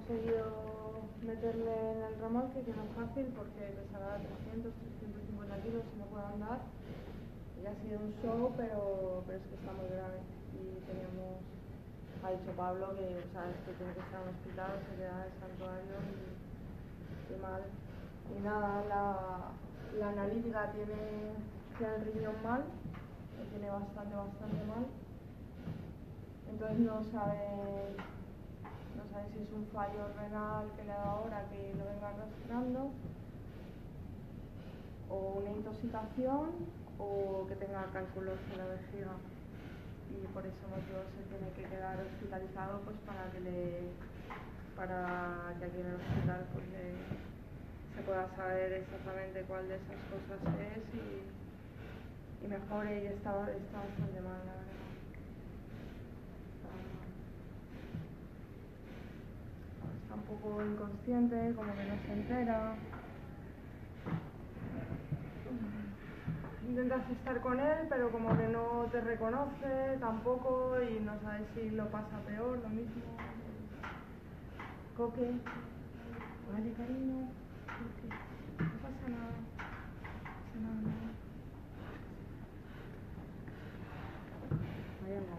conseguido meterle en el remolque, que no es fácil porque pesará 300-350 kilos si no puede andar. Y ha sido un show, pero es que está muy grave. Y ha dicho Pablo que, o sea, esto tiene que estar en un hospital, se queda en el santuario y mal. Y nada, la analítica tiene el riñón mal, lo tiene bastante mal. Entonces no sabe si es un fallo renal que le da ahora, que lo venga arrastrando, o una intoxicación, o que tenga cálculos en la vejiga. Y por ese motivo se tiene que quedar hospitalizado, pues para que aquí en el hospital pues se pueda saber exactamente cuál de esas cosas es y mejore. Y está bastante mal, la verdad. Está un poco inconsciente, como que no se entera. Intentas estar con él, pero como que no te reconoce tampoco y no sabes si lo pasa peor, lo mismo. Coque, vale, cariño, Coque, no pasa nada, Vaya no.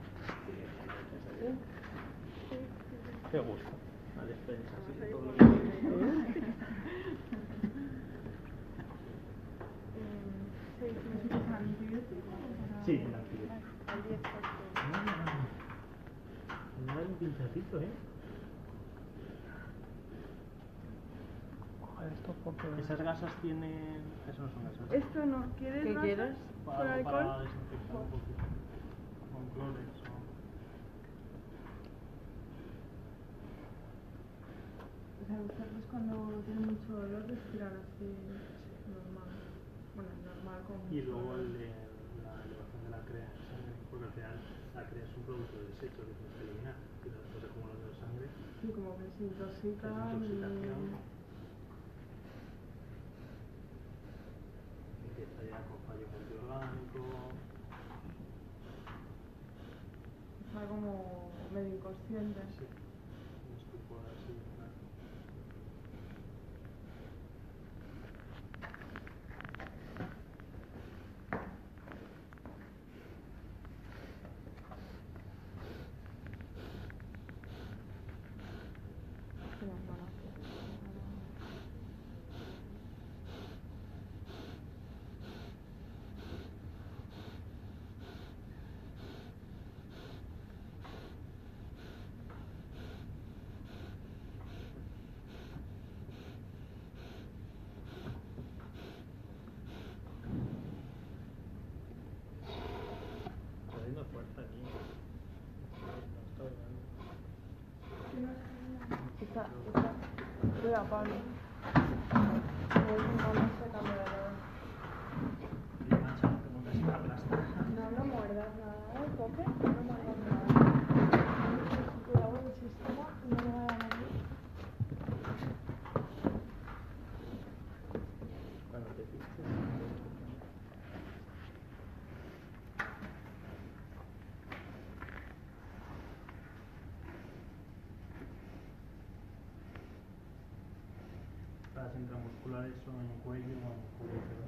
Qué gusto, la despensa, así que todo lo Sí, el antibiótico. Al 10%. Me da un pinchacito, Esto porque... ¿Esas gasas tienen...? Eso no son gasas. Esto no, ¿quieres ¿Qué gasas? quieres? ¿Con Para alcohol? desinfectar un poquito. Con clores o... O sea, ustedes cuando tienen mucho dolor respiran así normal. Bueno, normal con... Y luego la elevación de la crea en sangre, porque al final la crea es un producto de desecho que tienes que eliminar, que después de acumulando de sangre. Sí, como que se intoxica. Empieza ya con fallo multiorgánico. Está como medio inconsciente. Sí, un estupor así, claro. Trayendo fuerza aquí. Está. Cuida, Pablo. No se cambia de lado. Y mancha, como una sin aplasta. No muerdas nada, Coque. No muerdas nada. Cuidado con el sistema y no me vaya a morir. Cuando te pistes, las intramusculares son en cuello o en cúbito.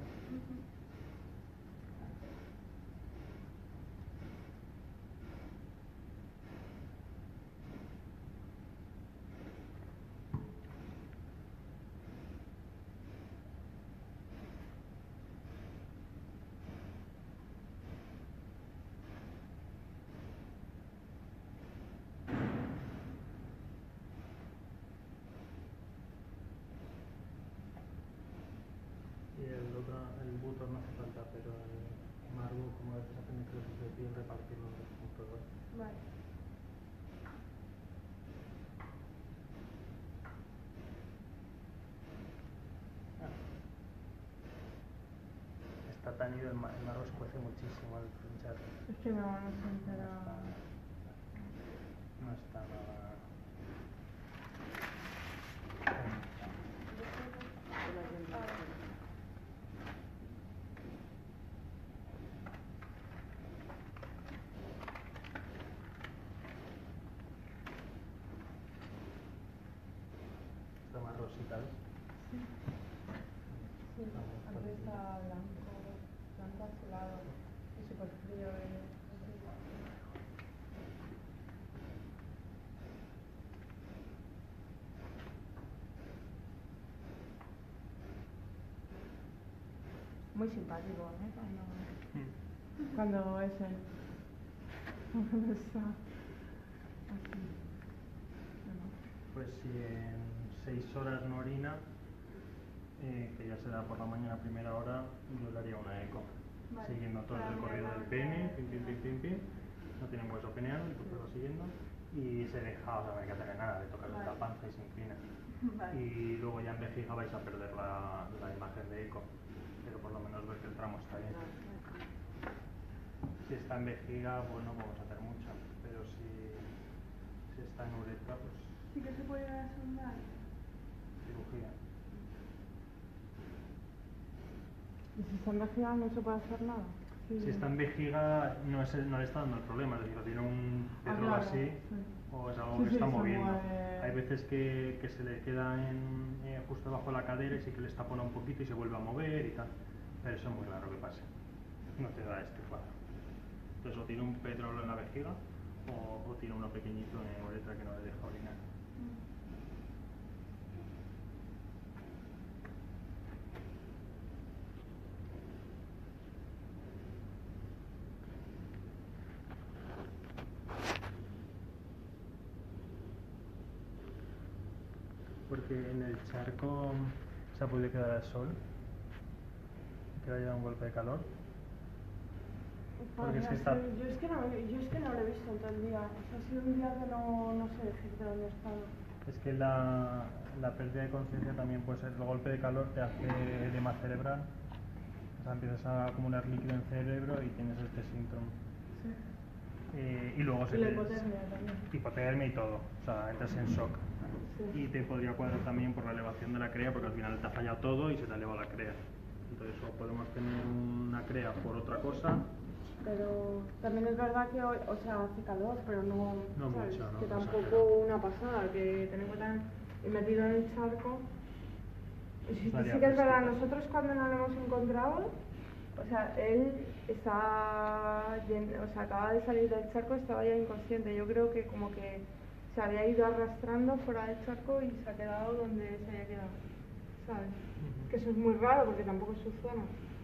Y el butor no hace falta, pero el margo, como a veces hace necrosis de piel, repartirlo en los puntos. Vale. Está tan ido, el margo escuece muchísimo al pinchar. Es que no se entera. No está nada. ¿sabes? Sí, aquí está blanco azulado y súper frío. Muy simpático, ¿eh? Cuando es él. Cuando está así. Pues si en 6 horas no orina, que ya será por la mañana a primera hora, yo le haría una eco. Vale. Siguiendo todo el recorrido del pene, pim, pim, pim, pim, pim. No tiene un hueso peneano, y pues lo siguiendo. Y se deja, o sea, no hay que hacerle nada, le toca la panza y se inclina. Vale. Y luego ya en vejiga vais a perder la imagen de eco, pero por lo menos ver que el tramo está bien. Si está en vejiga, bueno, vamos a hacer mucho, pero si está en uretra, pues Sí que se puede sondar. cirugía. ¿Y si está en vejiga no se puede hacer nada? Sí. Si está en vejiga no le está dando el problema, es decir, o tiene un petróleo claro, así, sí. o es algo Sí, que sí, está se moviendo. mueve. Hay veces que se le queda justo debajo de la cadera y sí que le tapona un poquito y se vuelve a mover y tal, pero eso es muy raro que pase, no te da este cuadro. Entonces o tiene un petróleo en la vejiga o tiene uno pequeñito en uretra que no le deja orinar. Porque en el charco se ha podido quedar al sol, que le haya dado un golpe de calor. Porque es que está... Yo es que no lo he visto en todo el día. O sea, ha sido un día que no sé decirte dónde he estado. Es que la pérdida de conciencia también puede ser, el golpe de calor te hace edema cerebral, o sea, empiezas a acumular líquido en el cerebro y tienes este síntoma. Sí. Y luego Y la hipotermia también. Hipotermia y todo, o sea, entras en shock. Sí. Y te podría cuadrar también por la elevación de la crea, porque al final te ha fallado todo y se te ha elevado la crea. Entonces, o podemos tener una crea por otra cosa. Pero también es verdad que hoy, o sea, hace calor, pero no, ¿sabes? Mucho, ¿no? Que No tampoco exagera. una pasada, que ten en cuenta he metido en el charco. Sí, Estaría sí que es verdad, fresquito. nosotros cuando nos lo hemos encontrado, o sea, él o sea, acaba de salir del charco, estaba ya inconsciente. Yo creo que como que se había ido arrastrando fuera del charco y se ha quedado donde se había quedado, ¿sabes? Que eso es muy raro porque tampoco es su zona.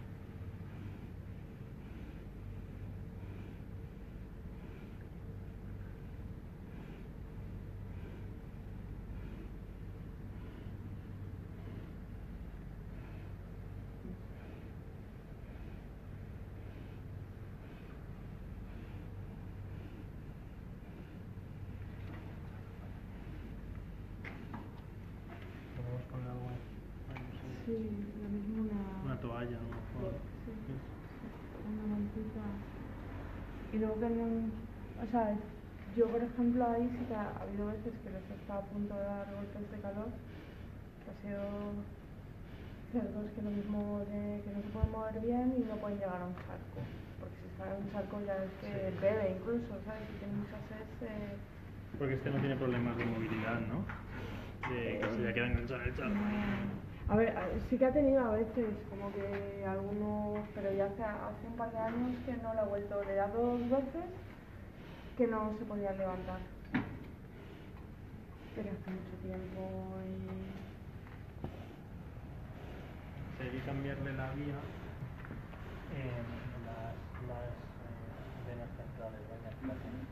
Podemos poner algo ahí, no sé. Sí, lo mismo Una toalla, a lo mejor. Sí. Una mantita. Y luego que no, o sea, yo por ejemplo ahí sí que ha habido veces que les estaba a punto de dar golpes de calor, que ha sido cerdos que lo mismo que no se pueden mover bien y no pueden llegar a un charco, porque si están en un charco ya es que bebe incluso, ¿sabes? Si tiene mucha sed, Porque este no tiene problemas de movilidad, ¿no? De que se le queda enganchado en el charco. A ver, sí que ha tenido a veces como que algunos, pero ya hace un par de años que no le ha vuelto, le da 2 veces que no se podía levantar. Pero hace mucho tiempo y... Hay que cambiarle la vía en las venas centrales, venas plateadas.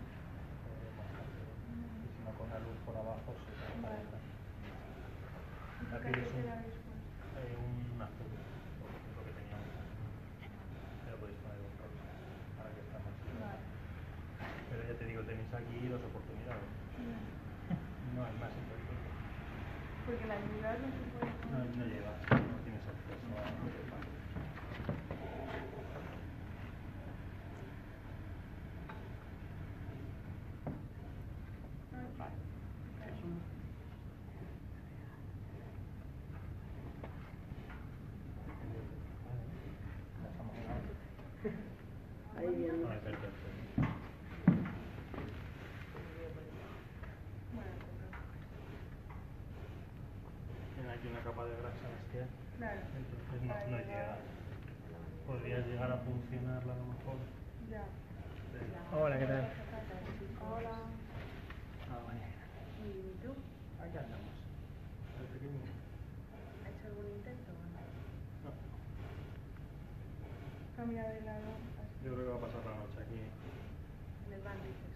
Y si no, con la luz por abajo se transparenta. Aquí es un azul, porque es lo que teníamos. Pero podéis poner un rosa, para que está más claro. Pero ya te digo, tenéis aquí 2 oportunidades. No hay más entonces. Porque la ayuda no se puede... No llevas, no tienes acceso a lo que pasa. Ahí bien. Vale, perfecto. En la Claro. Entonces no, Para no llegar- llega. Podría llegar a funcionarla a lo mejor. Ya. Pero- Hola, ¿qué tal? Hola. Ah, vale. ¿Y tú? Aquí andamos. El pequeño. ¿Has hecho algún intento? No, Cambia de lado. yo creo que va a pasar la noche aquí. En el van, dices.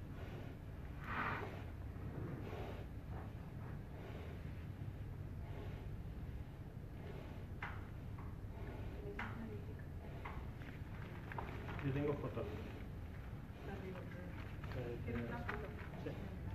¿Tenéis analítica? Yo tengo fotos. ¿Tienes una foto? Sí.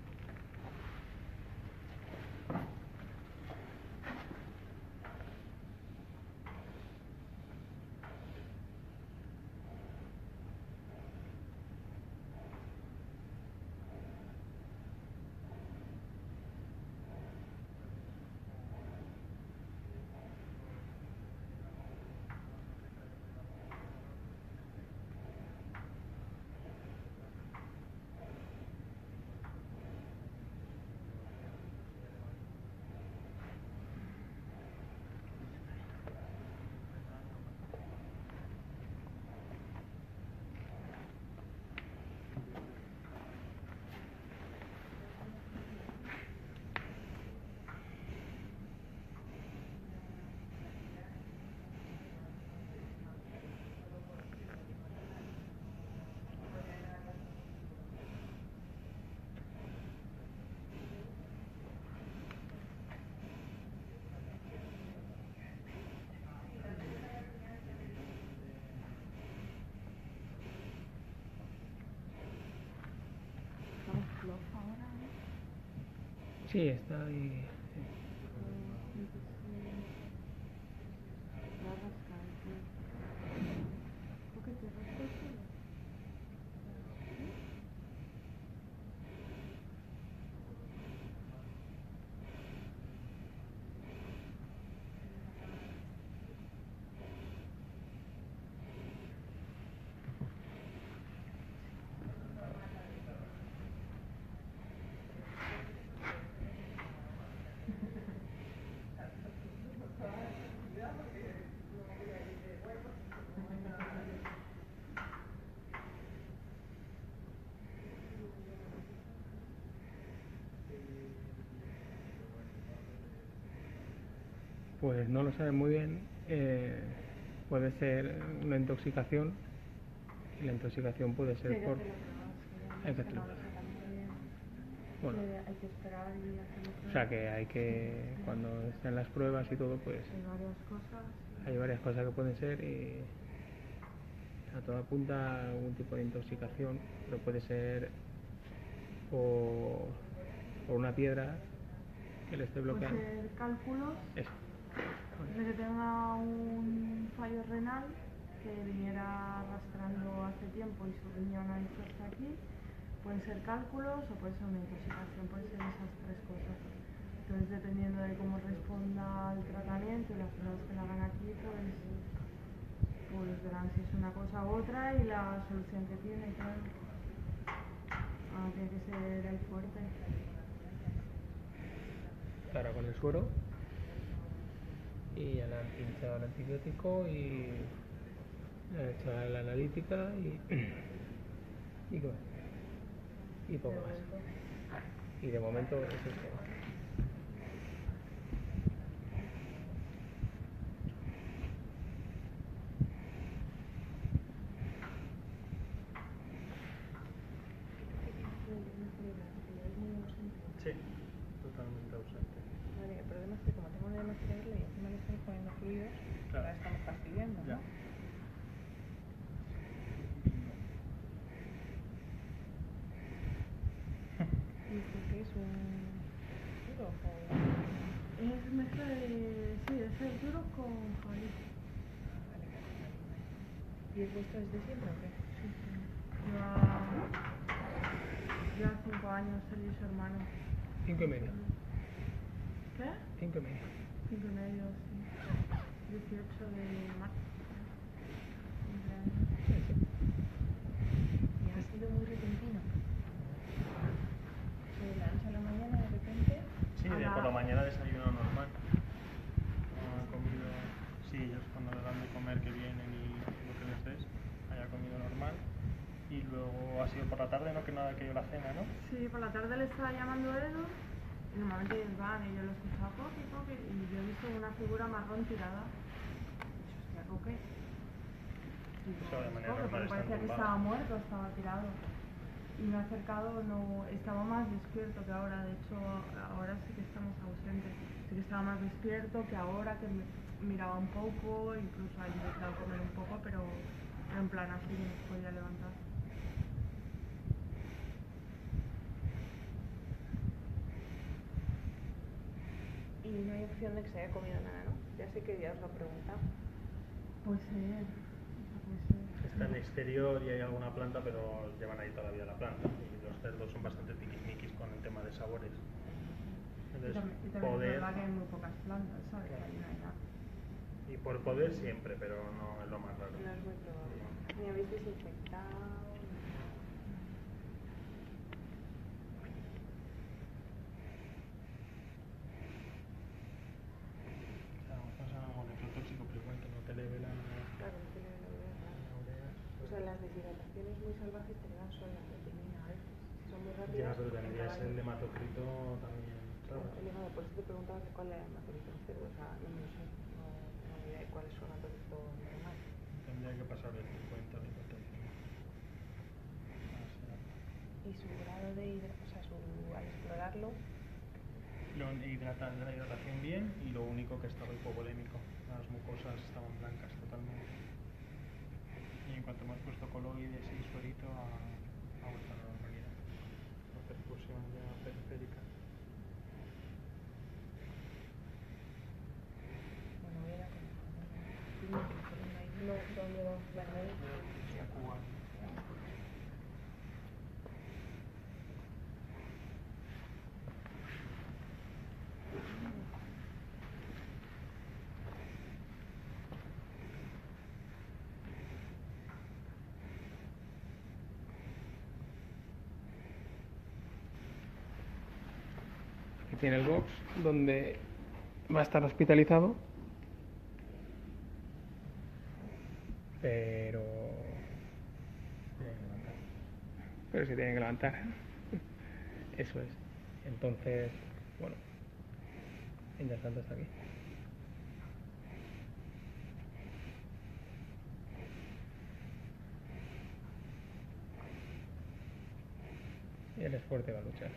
Estamos floja ahora, ¿no? Sí, está ahí. ¿Tú qué te rascas solo? Pues no lo saben muy bien. Puede ser una intoxicación. Y la intoxicación puede ser por. Hay que hacerlo. Bueno, Hay que esperar y hacerlo. o sea que hay que, cuando estén las pruebas y todo, pues Hay varias cosas. hay varias cosas que pueden ser y a todo apunta a algún tipo de intoxicación, pero puede ser por una piedra que le esté Puede bloqueando. ser cálculos, Eso. de que tenga un fallo renal que viniera arrastrando hace tiempo y su riñón ha dicho hasta aquí. Pueden ser cálculos o puede ser una intoxicación, pueden ser esas tres cosas. Entonces, dependiendo de cómo responda al tratamiento y las pruebas que le hagan aquí, pues verán si es una cosa u otra y la solución que tiene, claro. Tiene que ser el fuerte. Ahora con el suero y ya le han pinchado el antibiótico y le han hecho la analítica y qué más. Y poco más. Y de momento eso es todo. Sí, totalmente ausente. Vale, el problema es que como tengo una mascarilla y encima le estamos poniendo fluidos, Claro. la estamos fastidiando, Ya. ¿no? ¿Y esto qué es? ¿Un duro o...? Es mezcla de... sí, de ser duro con jabalí. Vale. ¿Y el vuestro es de siempre o qué? Sí, sí. Lleva 5 años él y su hermano. 5 y medio. ¿Qué? 5 y medio. 5 y medio, sí. 18 de marzo. Cumpleaños. Sí, sí. ¿Y ha sido muy repentino? ¿De la noche a la mañana de repente? Sí, por la mañana desayuno normal. No ha comido aquello la cena, ¿no? Sí, por la tarde le estaba llamando Edu y normalmente ellos van y yo lo escuchaba Coque, Coque, y yo he visto una figura marrón tirada. Y yo, hostia, Coque. Digo, Eso de "Es manera Coque", normal porque están parecía que tumbados. estaba muerto, estaba tirado. Y me he acercado, no, estaba más despierto que ahora, de hecho ahora sí que estamos ausentes. Sí que estaba más despierto que ahora, que miraba un poco, incluso ha intentado comer un poco, pero en plan así que no se podía levantar. Y no hay opción de que se haya comido nada, ¿no? Ya sé que ya os lo he preguntado. Puede ser, puede ser. Está en el exterior y hay alguna planta, pero llevan ahí todavía la planta. Y los cerdos son bastante tiquismiquis con el tema de sabores. Y Entonces, también es poder, verdad que hay muy pocas plantas, ¿sabes? Claro. Ahí no hay nada. y por poder siempre, pero no es lo más raro. No es muy probable. Ni habéis desinfectado. Estamos pensando en algún necrotóxico, pero igual que no te eleve la Claro, no tiene la urea. O sea, las deshidrataciones muy salvajes te dan solo la proteína a veces. Si son muy Ya, rápidas. pero tendrías acaban- el hematocrito también, Claro, ¿sabes? el hígado, por eso te preguntaba que cuál era el hematocrito en cerdo. O sea, no me lo sé. No tengo ni idea de cuál es su hematocrito normal. Tendría que pasar el 50 de hipertensión. Y su grado de o sea, al explorarlo, La hidratación bien y lo único que estaba hipovolémico. Las mucosas estaban blancas totalmente. Y en cuanto hemos puesto coloides y suerito ha vuelto a la normalidad. La perfusión ya periférica. bueno, voy a ir a no, ¿dónde va? Hasta Cuba. Aquí tiene el box donde va a estar hospitalizado, pero se tiene que levantar. Eso es. Entonces, bueno, mientras tanto está aquí. Y él es fuerte, va a luchar.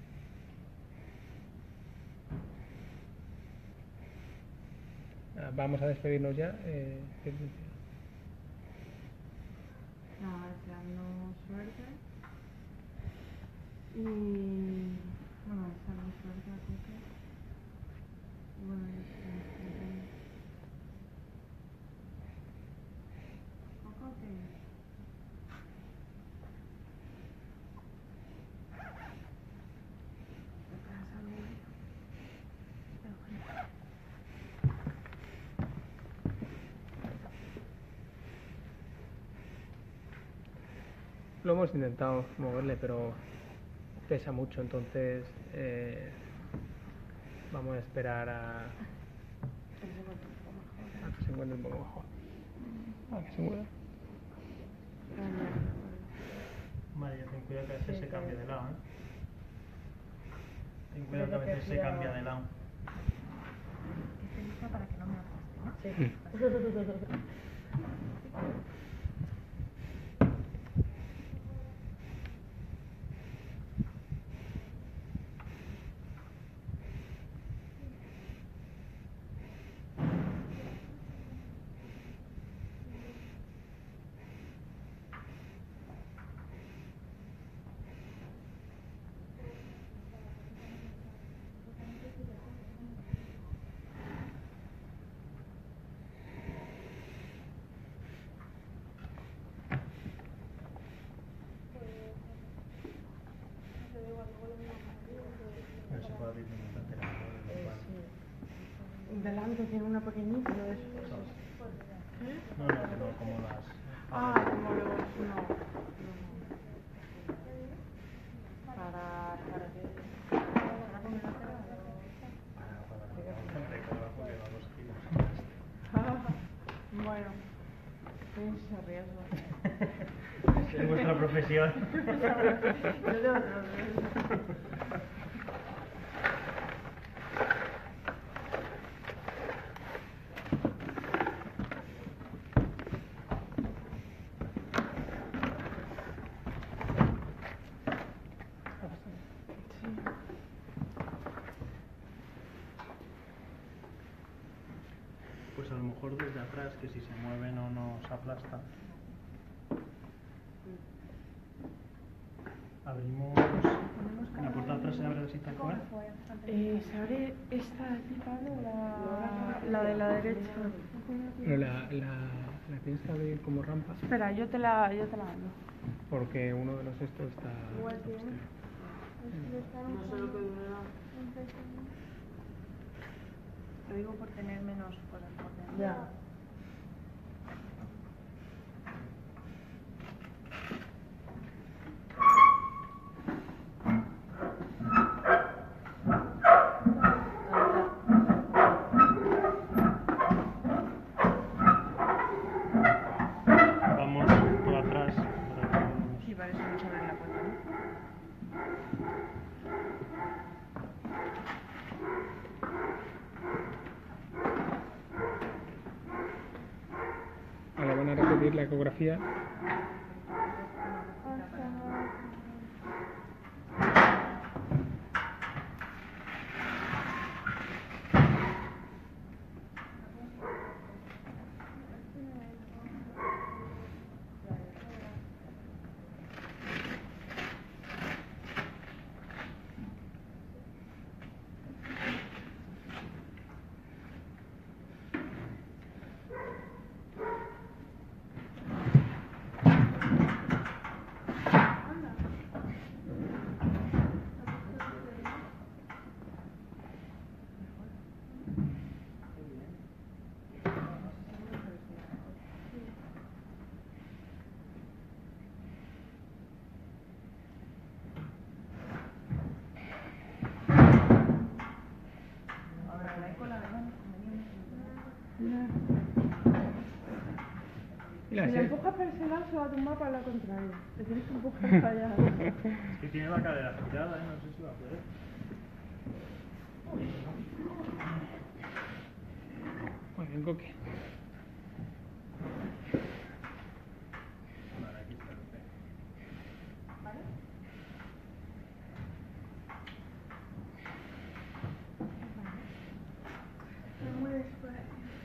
Vamos a despedirnos ya. Nada, deseando suerte. Y bueno, deseando suerte a Coque. Y bueno, yo estoy disfrutando. Coque. Lo hemos intentado moverle, pero pesa mucho, entonces vamos a esperar a que se encuentre un poco mejor. A que se mueva. María, ten cuidado que a veces Sí, se cambia de lado, ¿eh? Ten Creo cuidado que a que veces se cuidado. cambia de lado. que esté lista para que no me aplaste, ¿no? Sí. No se puede abrir ningún alterador en el pan. Delante tiene una pequeñita, ¿no es? No, no, como las... Ah, como los... No. Para que... Para comer la tela. Para debajo lleva 2 kilos. Bueno, es ese riesgo. Es vuestra profesión. Yo de otros. Pues a lo mejor desde atrás, que si se mueve no nos aplasta. Abrimos. En la puerta de atrás se abre así tal cual. ¿Se abre esta de aquí, Pablo, o la de la derecha? Pero la tienes que abrir como rampa Espera, yo te la mando. porque uno de los estos está... Igual tiene. No sé lo que durará. Lo digo por tener menos cosas por dentro. Ya. Vamos por atrás. Para que no Sí, para eso no se abre la puerta, ¿no? Ahora van a repetir la ecografía. Y la Si le se- empujas para ese lado, se va a tumbar para la contraria. Te tienes que empujar para allá. Es que tiene la cadera girada, no sé si va a poder. Muy bien, Coque. Vale, aquí está el pie. Muy despacio.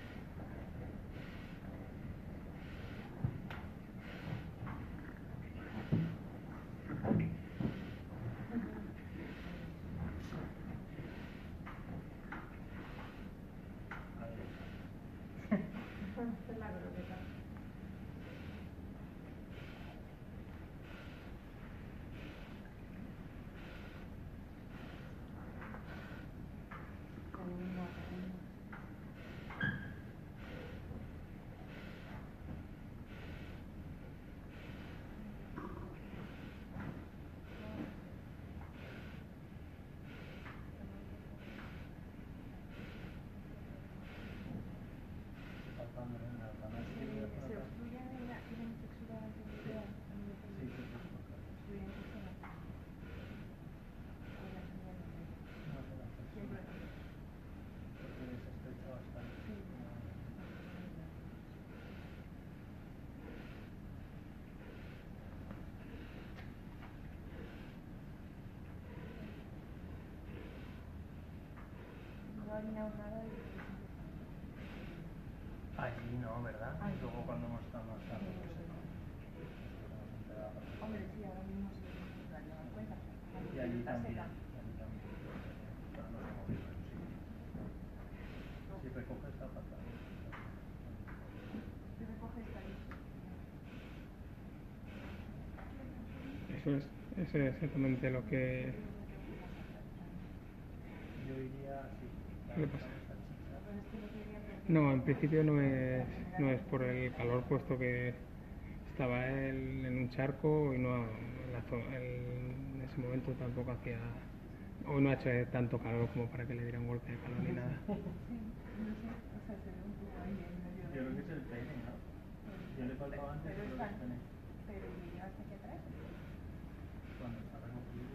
Allí no, ¿verdad? Luego cuando hemos estado más tarde, pues no. Hombre, sí, ahora mismo sí. Y allí también. Allí también. Pero no se movió, pero sí. Si recoge está fatal. Si recoge está listo. Eso es exactamente lo que Yo iría así. le pasa. No, en principio no es por el calor, puesto que estaba él en un charco y no en ese momento tampoco hacía, o no ha hecho tanto calor como para que le diera un golpe de calor ni nada. Yo creo que es el training, ¿no? Yo le faltaba antes, pero es Pero ¿y llevaste que traer? Cuando está recogido,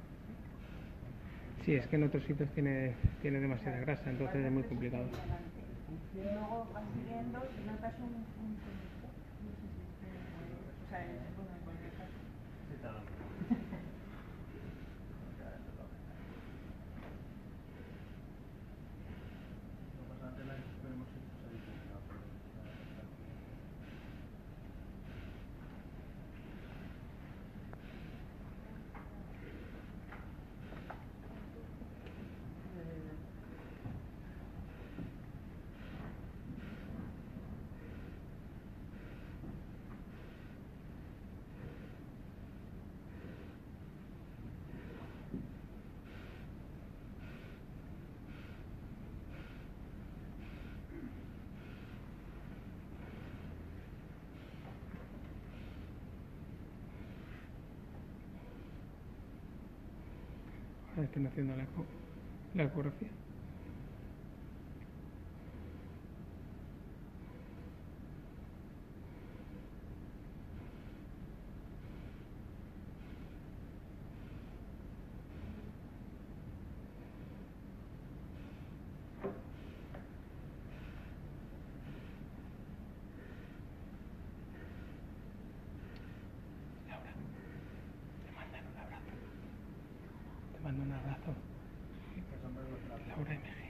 Sí, es que en otros sitios tiene demasiada grasa, entonces es muy complicado. Y luego vas siguiendo y notas un tonito. O sea, bueno, en cualquier caso. sí te ha dado. Lo más grande la que hemos hecho se ha difuminado, pero está aquí. Ahora están haciendo la ecografía. Laura, te mandan un abrazo. Te mando un abrazo. Laura MG.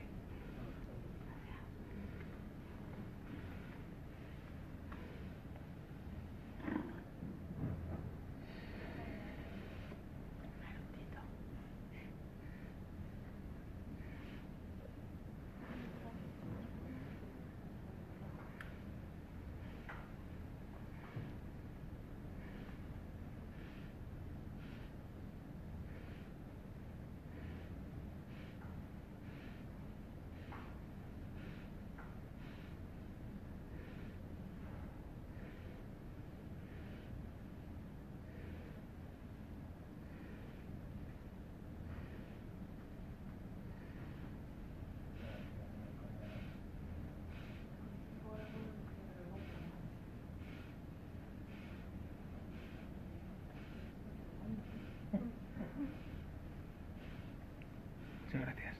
Muchas gracias.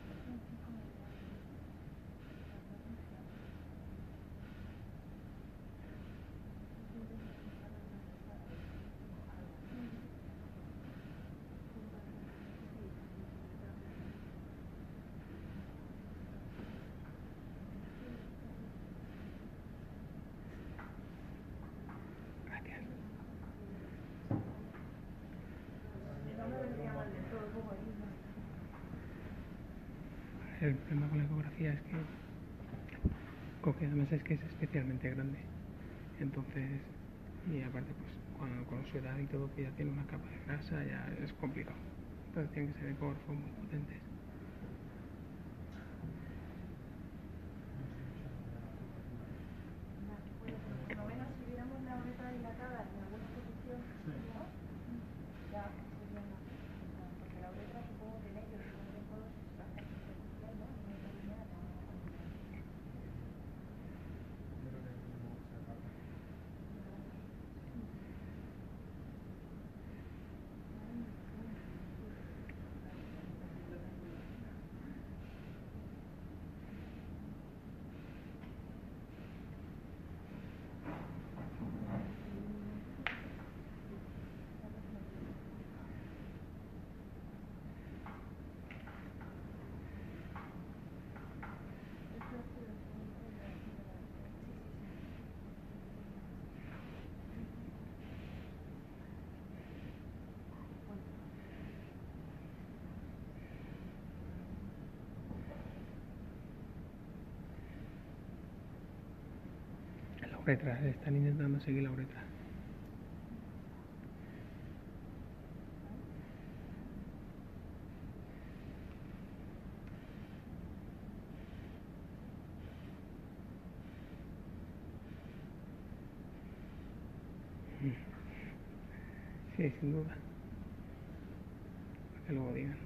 Gracias. El problema con la ecografía es que además es que es especialmente grande. Entonces, y aparte pues con su edad y todo, que ya tiene una capa de grasa, ya es complicado. Entonces tienen que ser ecógrafos muy potentes. Por lo menos si viéramos la uretra dilatada en alguna posición, ¿no? Ya sería una. Porque la uretra supongo que en ellos, en todos, es bastante superficial, ¿no? No es lineal, ¿no? La uretra, están intentando seguir la uretra. Sí, sin duda. Que luego digan.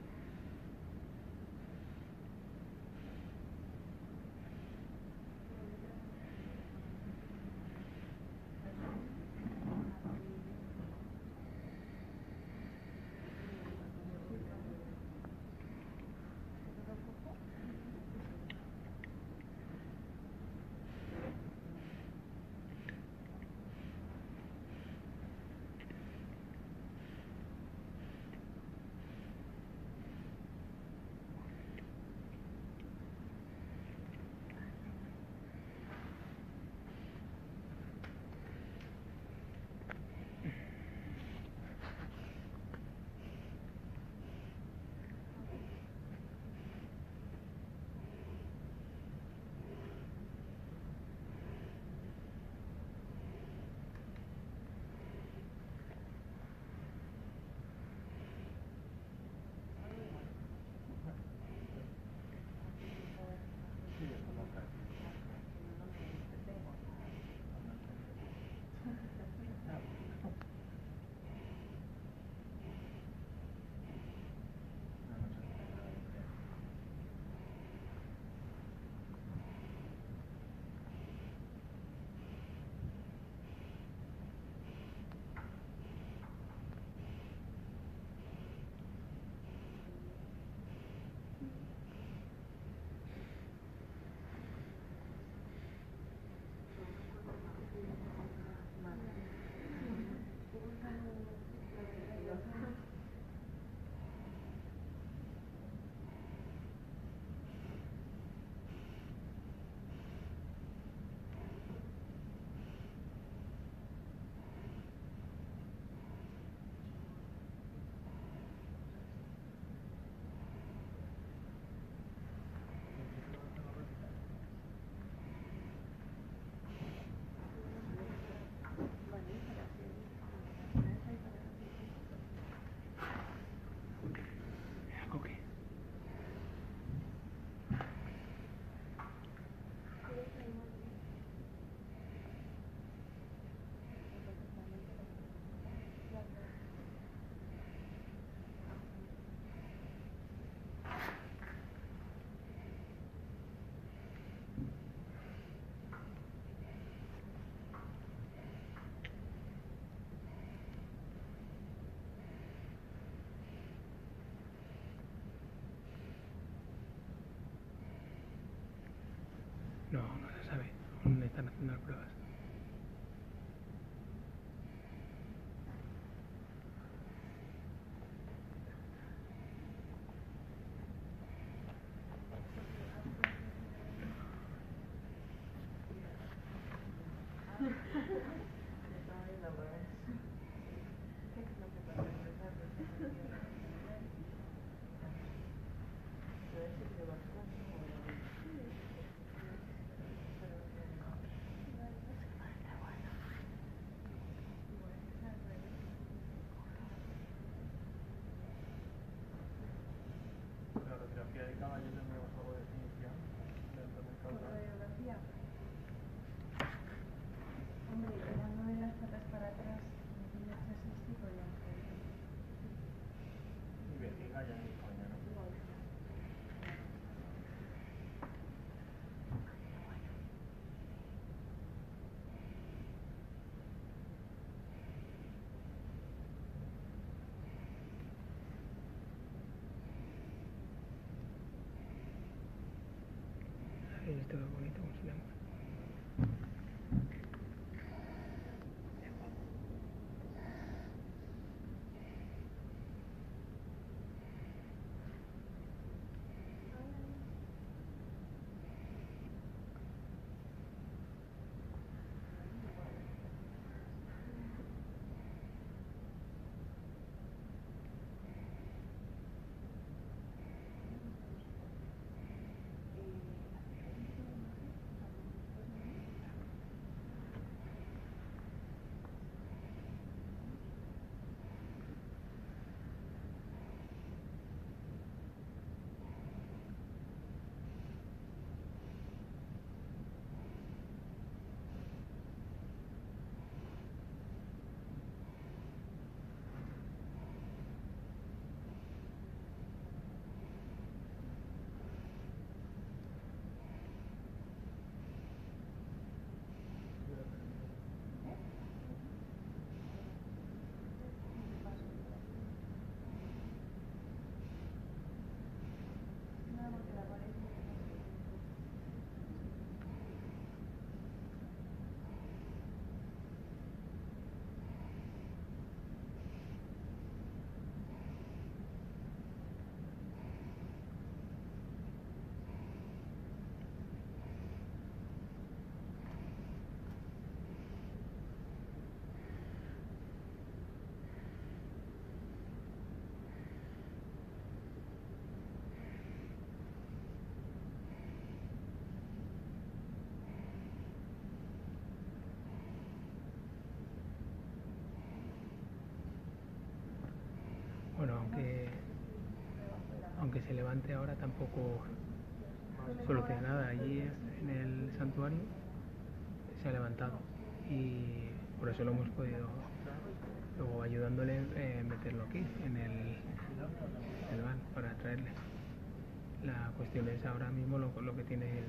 están haciendo las pruebas. La radiografía de caballo tendríamos algo de definición dentro del caudal. Radiografía. Hombre, tirando de las patas para atrás, no tiene chasis, sí podríamos ver. Y vejiga ya ni coña, ¿no? Ahí está bonito como se llama. Bueno, aunque se levante ahora tampoco soluciona nada. Allí en el santuario se ha levantado y por eso lo hemos podido luego ayudándole meterlo aquí en el van para traerle. La cuestión es ahora mismo lo que tiene él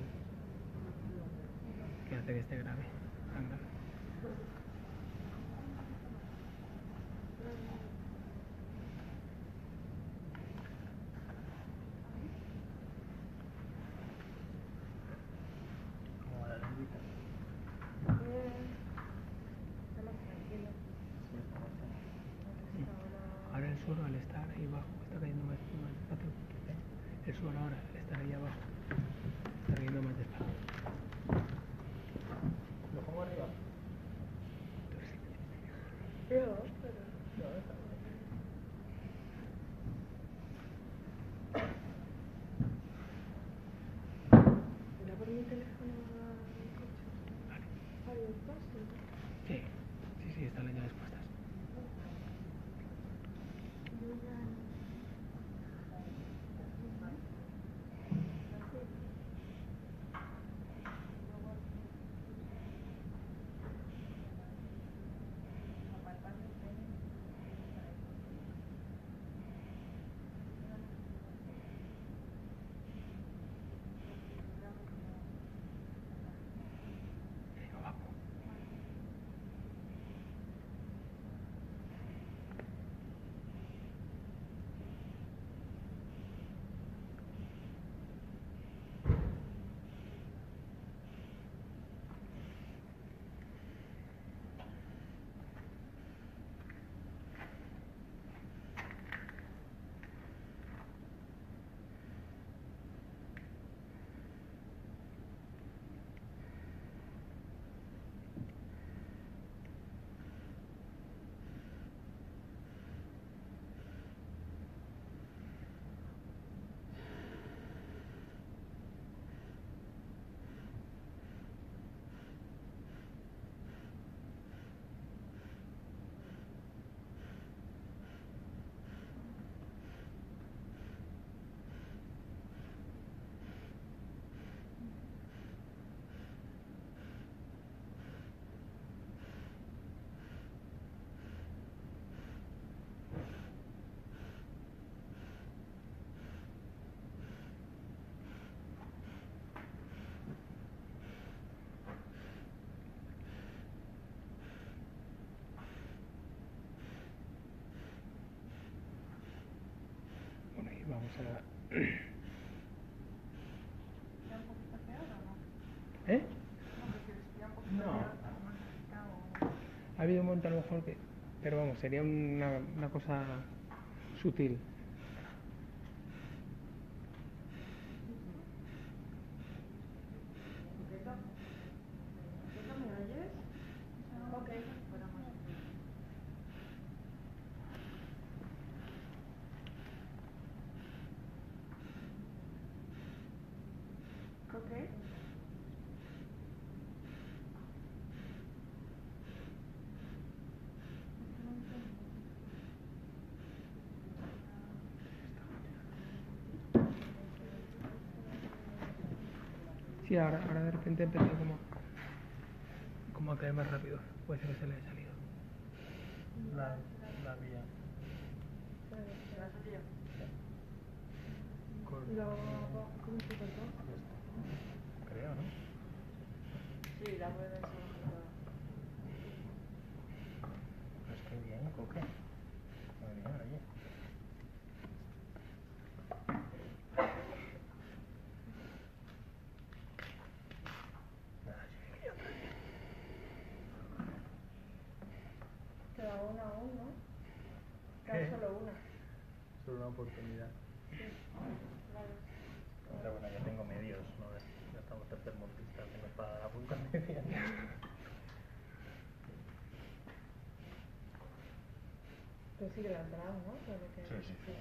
que hace que esté grave, tan grave. Como la lengüita. Está más tranquilo. Sí, está más tranquilo. Ahora el suelo al estar ahí abajo está cayendo más despacio. El suelo ahora al estar ahí abajo está cayendo más despacio. ¿Lo pongo arriba? Mira por mi teléfono al coche. Ay, el paso. Sí, sí, están las llaves puestas. Venga, vamos. O sea, ¿Está un poquito peor o no? ¿eh? No, porque está un poquito No. peor, como está o... Ha habido un momento a lo mejor que... Pero vamos, sería una cosa sutil. ¿Eso me oyes? Ok, esperamos. Ok. Sí, ahora de repente empezó como a caer más rápido. Puede ser que se le haya salido. La vía. ¿Se la salió? Corta. ¿Cómo se cortó? Creo, ¿no? Sí, la rueda se ha cortado. Pues qué bien, Coque. Muy bien, oye. Nada, yo quería otra vez. Queda una aún, ¿no? ¿Qué? Queda solo una. Solo una oportunidad. Vale. Pero bueno, ya tengo medios, ¿no? Ya estamos tercermontistas, tengo para la punta media. Pero sí que la ha entrado, ¿no? Sí, sí.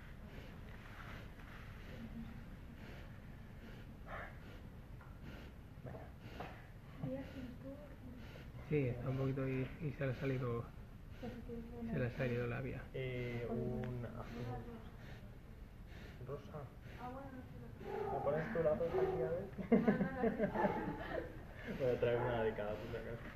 Venga. Sí, está un poquito y se le ha salido... Se le ha salido la vía. Un azul. Rosa. ¿Me pones tú la rosa aquí a ver? Voy a traer una de cada puta casa.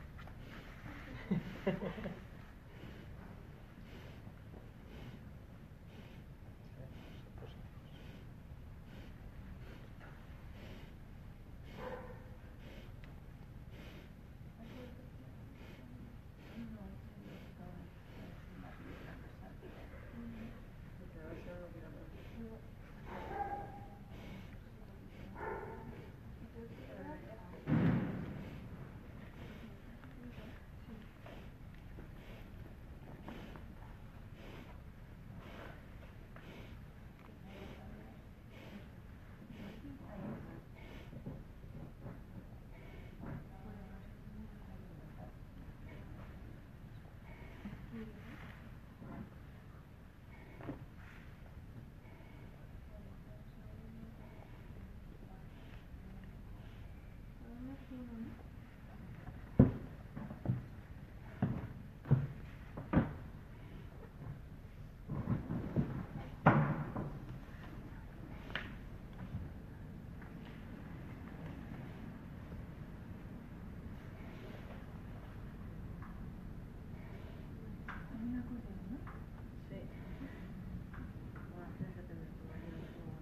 Sí. Bueno, tienes que tener tu marido en su...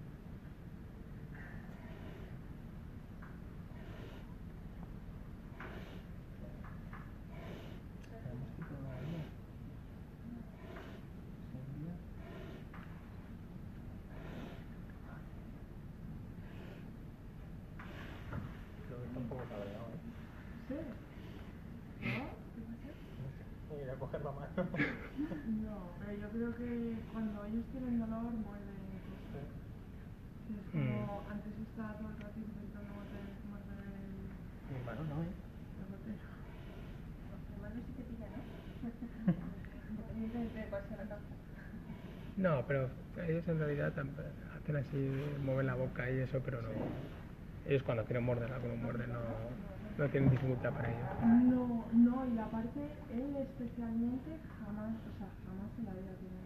Creo que está un poco cabreado, ¿eh? Sí. ¿No? ¿Qué pasa? Voy a ir a coger la mano. No, pero yo creo que cuando ellos tienen dolor muerden incluso. Sí, es como antes estaba todo el rato intentando morder Mi mano no, ¿eh? el botero. Tu mano sí te pilla, ¿no? Independientemente de cuál sea la causa. No, pero ellos en realidad hacen así, mueven la boca y eso, pero no. Ellos cuando quieren morder algo, muerden, no tienen dificultad para ello. No, no, y aparte, él especialmente jamás, o sea, jamás en la vida tiene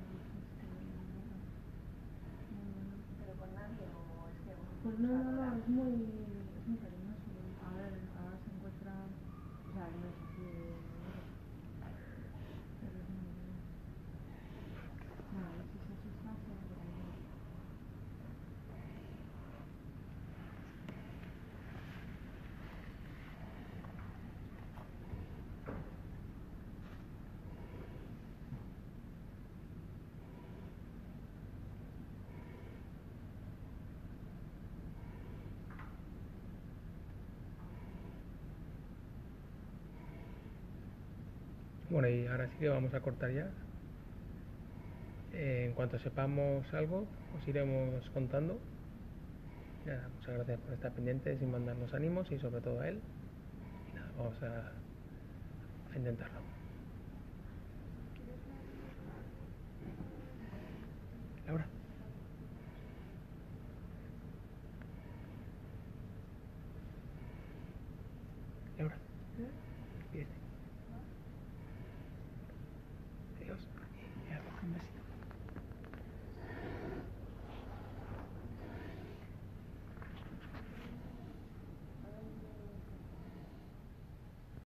Pero con nadie o es que... Pues no, es muy cariñoso. A ver, ahora se encuentra, o sea, no es así pero es muy bien. Bueno, a ver si se asusta, se va por ahí. Bueno, y ahora sí que vamos a cortar ya. En cuanto sepamos algo, os iremos contando. Nada, muchas gracias por estar pendientes y mandarnos ánimos y sobre todo a él. Y nada, vamos a intentarlo.